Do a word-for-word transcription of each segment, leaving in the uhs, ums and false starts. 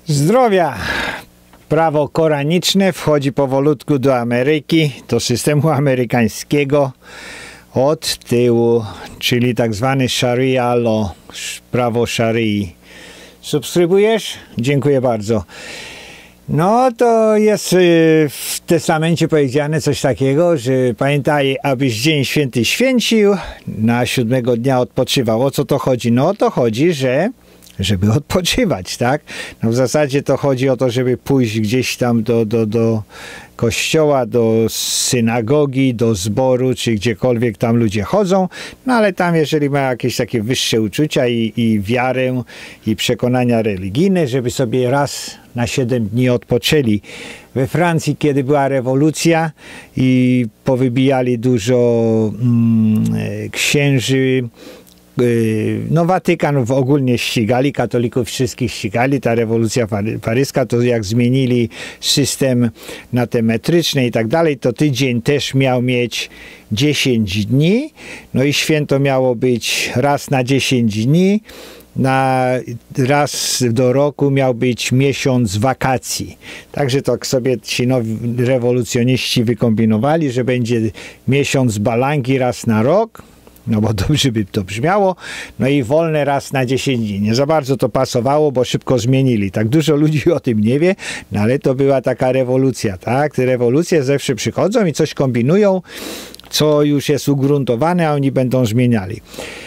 Zdrowia! Prawo koraniczne wchodzi powolutku do Ameryki, do systemu amerykańskiego od tyłu, czyli tak zwany Sharia law, prawo szarii. Subskrybujesz? Dziękuję bardzo. No to jest w testamencie powiedziane coś takiego, że pamiętaj, abyś dzień święty święcił, na siódmego dnia odpoczywał. O co to chodzi? No o to chodzi, że żeby odpoczywać, tak? No w zasadzie to chodzi o to, żeby pójść gdzieś tam do, do, do kościoła, do synagogi, do zboru, czy gdziekolwiek tam ludzie chodzą, no ale tam jeżeli ma jakieś takie wyższe uczucia i, i wiarę i przekonania religijne, żeby sobie raz na siedem dni odpoczęli. We Francji, kiedy była rewolucja i powybijali dużo mm, księży, no Watykan ogólnie ścigali, katolików wszystkich ścigali, ta rewolucja paryska, to jak zmienili system na te metryczne i tak dalej, to tydzień też miał mieć dziesięć dni, no i święto miało być raz na dziesięć dni, na raz do roku miał być miesiąc wakacji. Także tak sobie ci nowi rewolucjoniści wykombinowali, że będzie miesiąc balangi raz na rok, no bo dobrze by to brzmiało, no i wolne raz na dziesięć dni. Nie za bardzo to pasowało, bo szybko zmienili. Tak dużo ludzi o tym nie wie, no ale to była taka rewolucja, tak? Te rewolucje zawsze przychodzą i coś kombinują, co już jest ugruntowane, a oni będą zmieniali.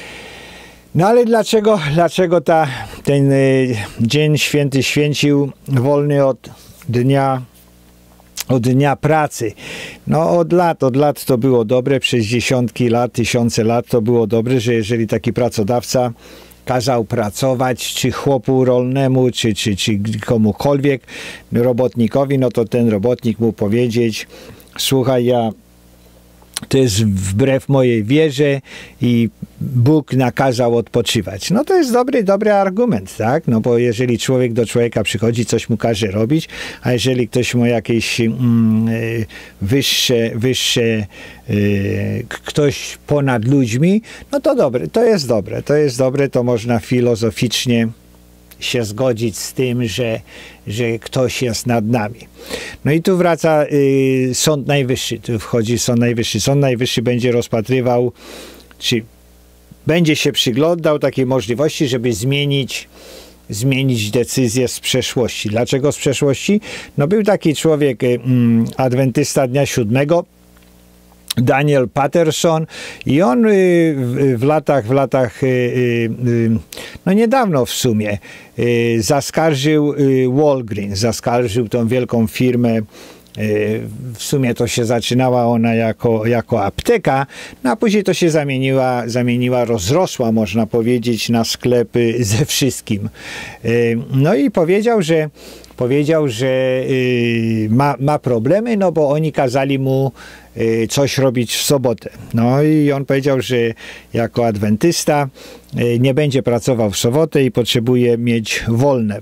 No ale dlaczego, dlaczego ta, ten y, dzień święty święcił wolny od dnia od dnia pracy? No od lat, od lat to było dobre, przez dziesiątki lat, tysiące lat to było dobre, że jeżeli taki pracodawca kazał pracować, czy chłopu rolnemu, czy, czy, czy komukolwiek, robotnikowi, no to ten robotnik mógł powiedzieć: słuchaj, ja to jest wbrew mojej wierze i Bóg nakazał odpoczywać. No to jest dobry, dobry argument, tak? No bo jeżeli człowiek do człowieka przychodzi, coś mu każe robić, a jeżeli ktoś ma jakieś mm, wyższe, wyższe y, ktoś ponad ludźmi, no to dobre, to jest dobre, to jest dobre, to można filozoficznie się zgodzić z tym, że, że ktoś jest nad nami. No i tu wraca y, Sąd Najwyższy, tu wchodzi Sąd Najwyższy. Sąd Najwyższy będzie rozpatrywał, czy będzie się przyglądał takiej możliwości, żeby zmienić, zmienić decyzję z przeszłości. Dlaczego z przeszłości? No był taki człowiek, y, adwentysta dnia siódmego, Daniel Patterson, i on y, w, w latach, w latach y, y, no niedawno w sumie y, zaskarżył y, Walgreens, zaskarżył tą wielką firmę. Y, w sumie to się zaczynała ona jako, jako apteka, no a później to się zamieniła, zamieniła, rozrosła, można powiedzieć, na sklepy ze wszystkim. Y, no i powiedział, że powiedział, że y, ma, ma problemy, no bo oni kazali mu y, coś robić w sobotę. No i on powiedział, że jako adwentysta y, nie będzie pracował w sobotę i potrzebuje mieć wolne.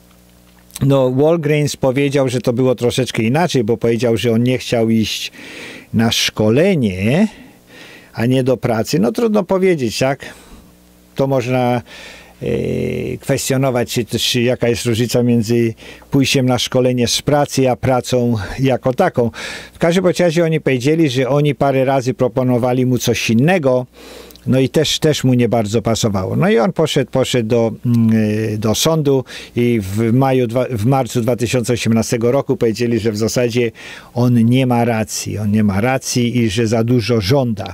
No Walgreens powiedział, że to było troszeczkę inaczej, bo powiedział, że on nie chciał iść na szkolenie, a nie do pracy. No trudno powiedzieć, tak? To można kwestionować, czy, czy jaka jest różnica między pójściem na szkolenie z pracy, a pracą jako taką. W każdym razie oni powiedzieli, że oni parę razy proponowali mu coś innego, no i też, też mu nie bardzo pasowało. No i on poszedł, poszedł do, do sądu i w, maju, w marcu dwa tysiące osiemnastego roku powiedzieli, że w zasadzie on nie ma racji. On nie ma racji i że za dużo żąda.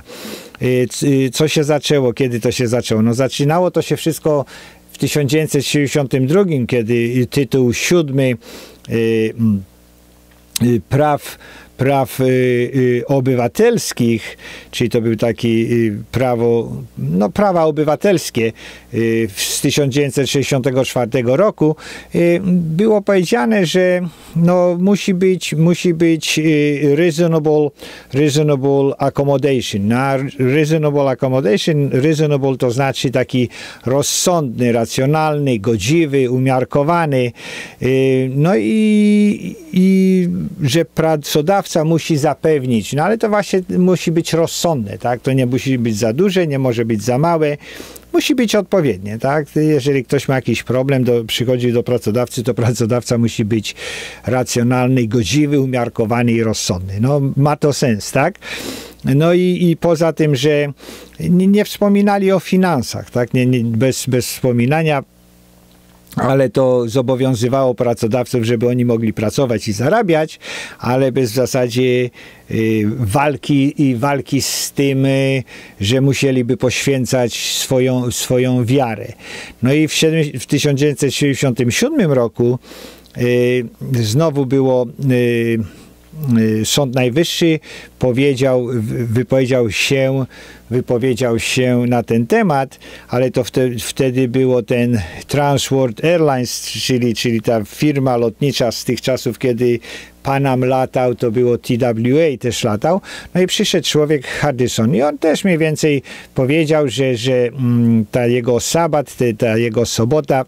Co się zaczęło? Kiedy to się zaczęło? No zaczynało to się wszystko w tysiąc dziewięćset sześćdziesiątym drugim, kiedy tytuł siódmy y, y, praw praw y, y, obywatelskich, czyli to był taki y, prawo, no prawa obywatelskie y, z tysiąc dziewięćset sześćdziesiątego czwartego roku, y, było powiedziane, że no, musi być, musi być y, reasonable, reasonable accommodation. Na reasonable accommodation, reasonable to znaczy taki rozsądny, racjonalny, godziwy, umiarkowany. Y, no i, i że pracodawca pracodawca musi zapewnić, no ale to właśnie musi być rozsądne, tak? To nie musi być za duże, nie może być za małe, musi być odpowiednie, tak? Jeżeli ktoś ma jakiś problem, do, przychodzi do pracodawcy, to pracodawca musi być racjonalny, godziwy, umiarkowany i rozsądny. No, ma to sens, tak? No i, i poza tym, że nie, nie wspominali o finansach, tak? Nie, nie, bez, bez wspominania, ale to zobowiązywało pracodawców, żeby oni mogli pracować i zarabiać, ale bez w zasadzie y, walki i walki z tym, y, że musieliby poświęcać swoją, swoją wiarę. No i w, w tysiąc dziewięćset siedemdziesiątym siódmym roku y, znowu było y, Sąd Najwyższy powiedział, wypowiedział się, wypowiedział się na ten temat, ale to wtedy, wtedy było ten Transworld Airlines, czyli, czyli ta firma lotnicza z tych czasów, kiedy Panam latał, to było T W A też latał. No i przyszedł człowiek Hardison i on też mniej więcej powiedział, że, że mm, ta jego sabat, ta jego sobota,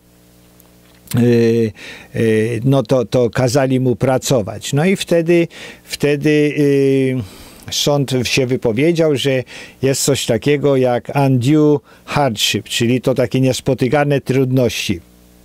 Yy, yy, no to, to kazali mu pracować. No i wtedy, wtedy yy, sąd się wypowiedział, że jest coś takiego jak undue hardship, czyli to takie niespotykane trudności.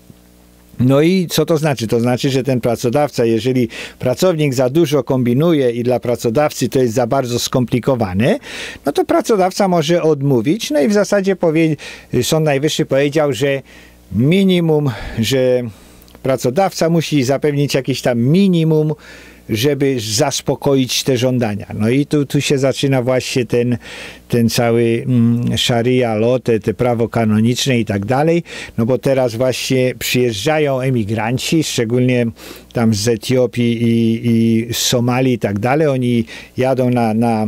No i co to znaczy? To znaczy, że ten pracodawca, jeżeli pracownik za dużo kombinuje i dla pracodawcy to jest za bardzo skomplikowane, no to pracodawca może odmówić. No i w zasadzie powie, Sąd Najwyższy powiedział, że minimum, że pracodawca musi zapewnić jakieś tam minimum, żeby zaspokoić te żądania. No i tu, tu się zaczyna właśnie ten, ten cały mm, sharia law, te, te prawo kanoniczne i tak dalej, no bo teraz właśnie przyjeżdżają emigranci, szczególnie tam z Etiopii i, i z Somalii i tak dalej, oni jadą na, na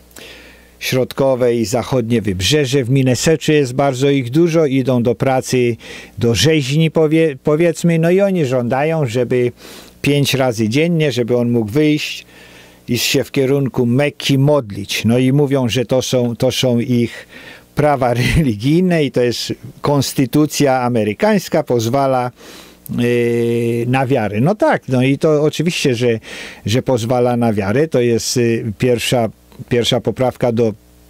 środkowe i zachodnie wybrzeże. W Minnesocie jest bardzo ich dużo, idą do pracy, do rzeźni powie, powiedzmy, no i oni żądają, żeby pięć razy dziennie, żeby on mógł wyjść i się w kierunku Mekki modlić. No i mówią, że to są, to są ich prawa religijne i to jest konstytucja amerykańska, pozwala yy, na wiarę. No tak, no i to oczywiście, że, że pozwala na wiarę. To jest yy, pierwsza Pierwsza poprawka do,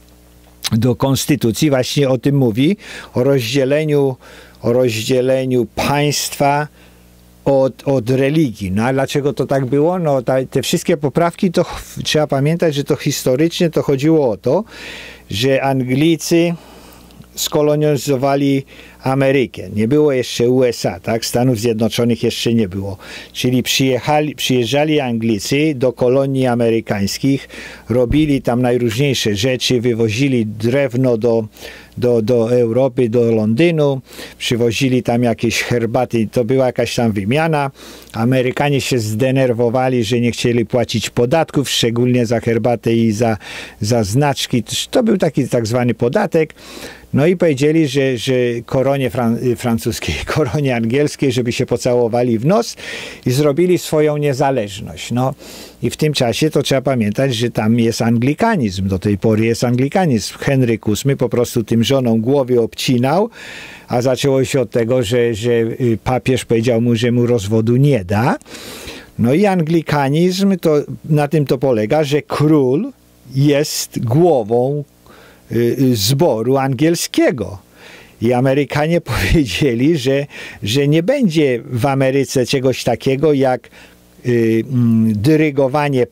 do konstytucji właśnie o tym mówi, o rozdzieleniu, o rozdzieleniu państwa od, od religii. No a dlaczego to tak było? No ta, te wszystkie poprawki, to trzeba pamiętać, że to historycznie to chodziło o to, że Anglicy skolonizowali Amerykę. Nie było jeszcze U S A, tak? Stanów Zjednoczonych jeszcze nie było. Czyli przyjechali, przyjeżdżali Anglicy do kolonii amerykańskich, robili tam najróżniejsze rzeczy, wywozili drewno do, do, do Europy, do Londynu, przywozili tam jakieś herbaty, to była jakaś tam wymiana. Amerykanie się zdenerwowali, że nie chcieli płacić podatków, szczególnie za herbatę i za, za znaczki. To był taki tak zwany podatek. No i powiedzieli, że, że koronie fran francuskiej, koronie angielskiej, żeby się pocałowali w nos i zrobili swoją niezależność. No i w tym czasie to trzeba pamiętać, że tam jest anglikanizm. Do tej pory jest anglikanizm. Henryk ósmy po prostu tym żonom głowy obcinał, a zaczęło się od tego, że, że papież powiedział mu, że mu rozwodu nie da. No i anglikanizm to na tym to polega, że król jest głową zboru angielskiego. I Amerykanie powiedzieli, że, że nie będzie w Ameryce czegoś takiego jak y, dyrygowanie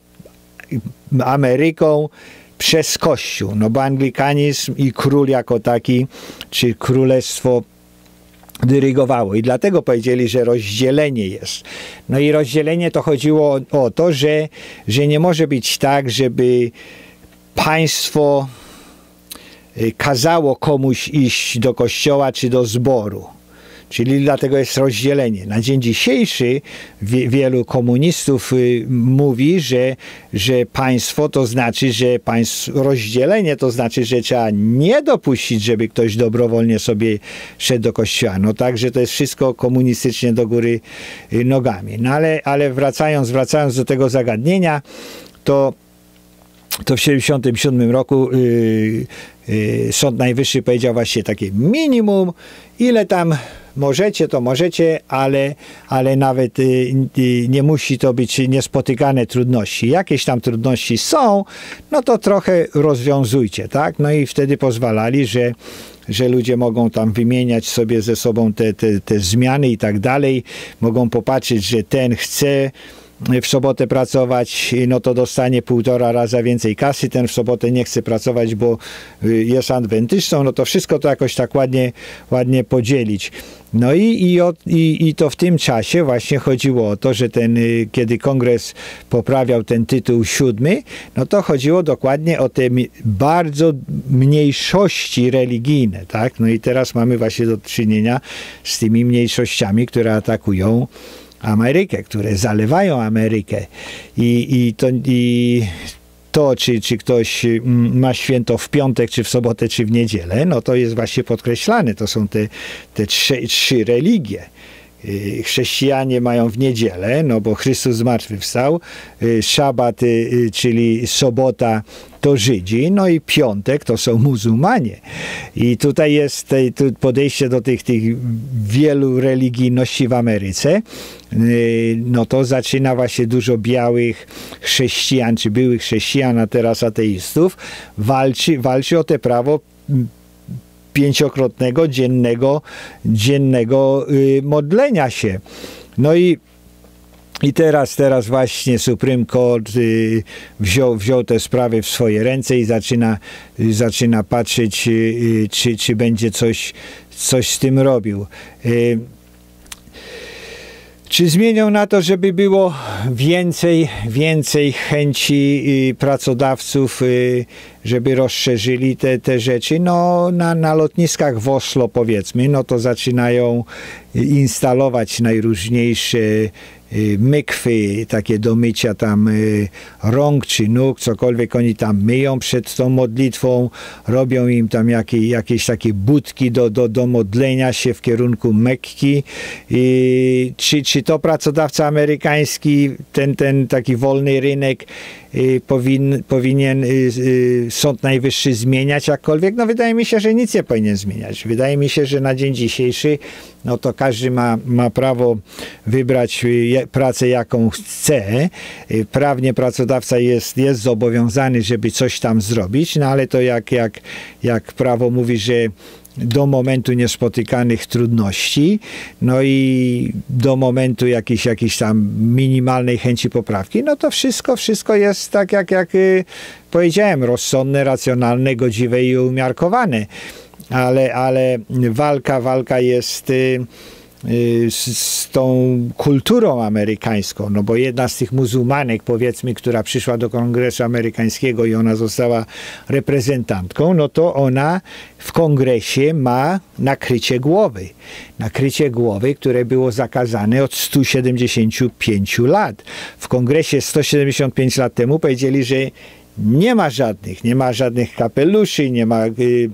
Ameryką przez Kościół. No bo anglikanizm i król jako taki, czy królestwo dyrygowało. I dlatego powiedzieli, że rozdzielenie jest. No i rozdzielenie to chodziło o, o to, że, że nie może być tak, żeby państwo kazało komuś iść do kościoła czy do zboru. Czyli dlatego jest rozdzielenie. Na dzień dzisiejszy wie, wielu komunistów y, mówi, że, że państwo to znaczy, że państwo, rozdzielenie to znaczy, że trzeba nie dopuścić, żeby ktoś dobrowolnie sobie szedł do kościoła. No także to jest wszystko komunistycznie do góry y, nogami. No ale, ale wracając, wracając do tego zagadnienia, to to w siedemdziesiątym siódmym roku yy, yy, Sąd Najwyższy powiedział właśnie takie minimum, ile tam możecie, to możecie, ale, ale nawet y, y, nie musi to być niespotykane trudności. Jakieś tam trudności są, no to trochę rozwiązujcie, tak? No i wtedy pozwalali, że, że ludzie mogą tam wymieniać sobie ze sobą te, te, te zmiany i tak dalej. Mogą popatrzeć, że ten chce w sobotę pracować, no to dostanie półtora raza więcej kasy, ten w sobotę nie chce pracować, bo jest adwentystą, no to wszystko to jakoś tak ładnie, ładnie podzielić. No i, i, i, i to w tym czasie właśnie chodziło o to, że ten, kiedy kongres poprawiał ten tytuł siódmy, no to chodziło dokładnie o te bardzo mniejszości religijne, tak? No i teraz mamy właśnie do czynienia z tymi mniejszościami, które atakują Amerykę, które zalewają Amerykę. I, i, to, i to, czy, czy ktoś ma święto w piątek, czy w sobotę, czy w niedzielę, no to jest właśnie podkreślane. To są te, te trzy, trzy religie. Chrześcijanie mają w niedzielę, no bo Chrystus zmartwychwstał, szabat, czyli sobota, to Żydzi, no i piątek to są muzułmanie. I tutaj jest podejście do tych, tych wielu religijności w Ameryce, no to zaczyna właśnie dużo białych chrześcijan, czy byłych chrześcijan, a teraz ateistów, walczy, walczy o te prawo pięciokrotnego dziennego, dziennego y, modlenia się. No i I teraz, teraz właśnie Supreme Court y, wziął, wziął te sprawy w swoje ręce i zaczyna, y, zaczyna patrzeć, y, czy, czy będzie coś, coś z tym robił. Y, Czy zmienią na to, żeby było więcej, więcej chęci y, pracodawców, y, żeby rozszerzyli te, te rzeczy? No na, na lotniskach w Oslo, powiedzmy, no to zaczynają instalować najróżniejsze y, mykwy, takie do mycia tam y, rąk czy nóg, cokolwiek oni tam myją przed tą modlitwą, robią im tam jakie, jakieś takie budki do, do, do modlenia się w kierunku Mekki. I czy, czy to pracodawca amerykański, ten, ten taki wolny rynek y, powin, powinien y, y, Sąd Najwyższy zmieniać jakkolwiek? No wydaje mi się, że nic nie powinien zmieniać. Wydaje mi się, że na dzień dzisiejszy no to każdy ma, ma prawo wybrać pracę, jaką chce. Prawnie pracodawca jest, jest zobowiązany, żeby coś tam zrobić, no ale to jak, jak, jak prawo mówi, że do momentu niespotykanych trudności, no i do momentu jakiejś, jakiejś tam minimalnej chęci poprawki, no to wszystko, wszystko jest tak, jak, jak y, powiedziałem, rozsądne, racjonalne, godziwe i umiarkowane. Ale, ale walka, walka jest y, y, z, z tą kulturą amerykańską, no bo jedna z tych muzułmanek, powiedzmy, która przyszła do Kongresu Amerykańskiego i ona została reprezentantką, no to ona w kongresie ma nakrycie głowy. Nakrycie głowy, które było zakazane od stu siedemdziesięciu pięciu lat. W kongresie sto siedemdziesiąt pięć lat temu powiedzieli, że nie ma żadnych, nie ma żadnych kapeluszy, nie ma y,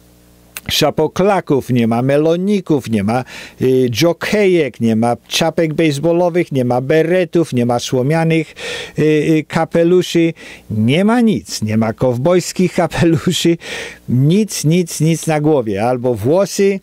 szapoklaków, nie ma meloników, nie ma y, dżokejek, nie ma czapek bejsbolowych, nie ma beretów, nie ma słomianych y, y, kapeluszy, nie ma nic, nie ma kowbojskich kapeluszy, nic, nic, nic na głowie, albo włosy,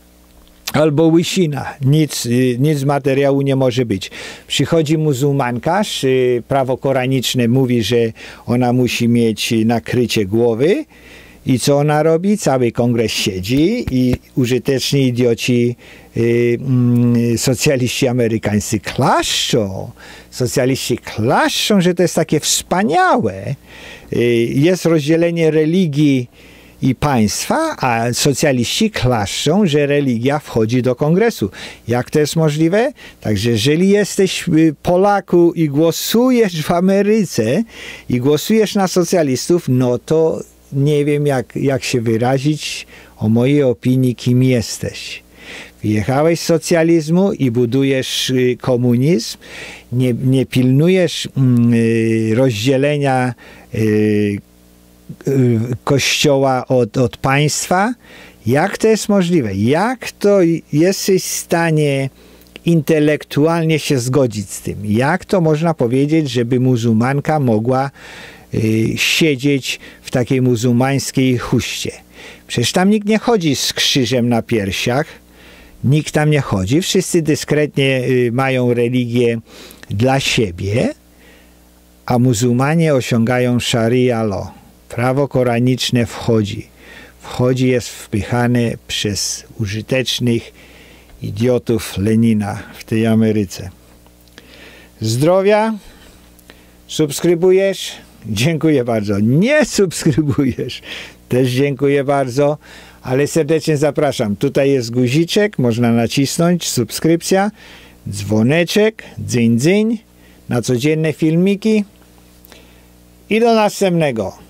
albo łysina, nic, y, nic z materiału nie może być. Przychodzi muzułmankarz, y, prawo koraniczne mówi, że ona musi mieć nakrycie głowy. I co ona robi? Cały kongres siedzi i użyteczni idioci, y, y, socjaliści amerykańscy klaszczą. Socjaliści klaszczą, że to jest takie wspaniałe. Y, jest rozdzielenie religii i państwa, a socjaliści klaszczą, że religia wchodzi do kongresu. Jak to jest możliwe? Także jeżeli jesteś Polaku i głosujesz w Ameryce i głosujesz na socjalistów, no to nie wiem, jak, jak się wyrazić o mojej opinii, kim jesteś. Wyjechałeś z socjalizmu i budujesz y, komunizm, nie, nie pilnujesz y, rozdzielenia y, y, kościoła od, od państwa. Jak to jest możliwe? Jak to jesteś w stanie intelektualnie się zgodzić z tym? Jak to można powiedzieć, żeby muzułmanka mogła y, siedzieć w takiej muzułmańskiej chuście. Przecież tam nikt nie chodzi z krzyżem na piersiach. Nikt tam nie chodzi. Wszyscy dyskretnie y, mają religię dla siebie, a muzułmanie osiągają sharia law. Prawo koraniczne wchodzi. Wchodzi, jest wpychane przez użytecznych idiotów Lenina w tej Ameryce. Zdrowia? Subskrybujesz? Dziękuję bardzo. Nie subskrybujesz? Też dziękuję bardzo, ale serdecznie zapraszam. Tutaj jest guziczek, można nacisnąć, subskrypcja, dzwoneczek, dzyń, dzyń, na codzienne filmiki i do następnego.